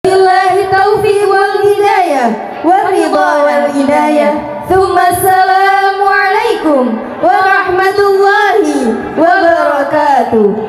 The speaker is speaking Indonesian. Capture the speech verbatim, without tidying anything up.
billahi taufiq wal hidayah wal ridha wal hidayah. Tsumma assalamu alaikum warahmatullahi wabarakatuh.